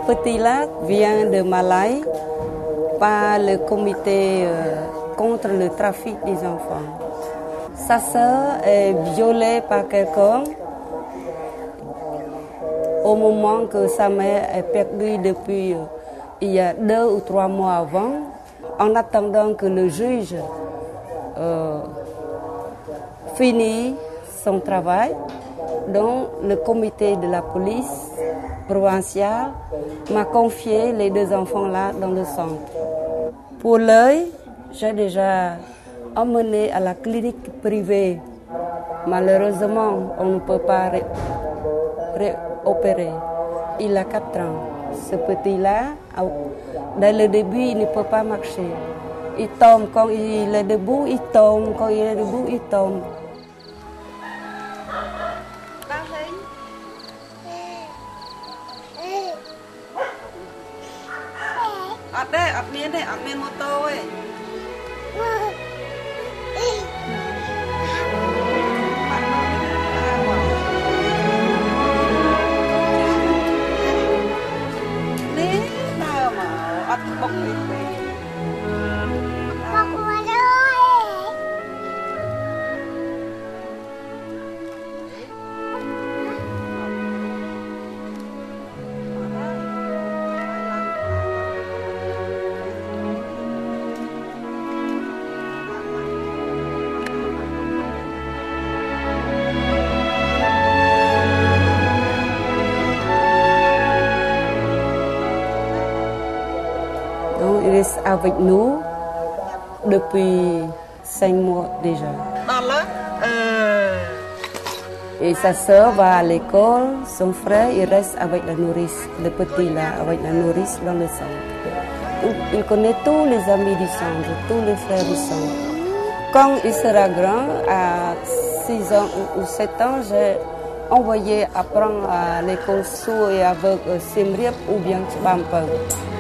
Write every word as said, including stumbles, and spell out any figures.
petit-là vient de Malaye par le comité euh, contre le trafic des enfants. Sa sœur est violée par quelqu'un au moment que sa mère est perdue depuis euh, il y a deux ou trois mois avant, en attendant que le juge euh, finisse son travail. Donc le comité de la police provinciale m'a confié les deux enfants-là dans le centre. Pour l'œil, j'ai déjà emmené à la clinique privée. Malheureusement, on ne peut pas ré réopérer. Il a quatre ans. Ce petit-là, dès le début, il ne peut pas marcher. Il tombe, quand il est debout, il tombe, quand il est debout, il tombe. Ở đây, ở miền đây, ở miền mô tô ấy. Nè, nào mà, ở bọc đi về. Donc, il reste avec nous depuis cinq mois déjà. Et sa sœur va à l'école, son frère il reste avec la nourrice, le petit là, avec la nourrice dans le centre. Il connaît tous les amis du centre, tous les frères du centre. Quand il sera grand, à six ans ou sept ans, j'ai envoyé apprendre à l'école sourd et aveugle Siem Reap ou bien Tchbampeng.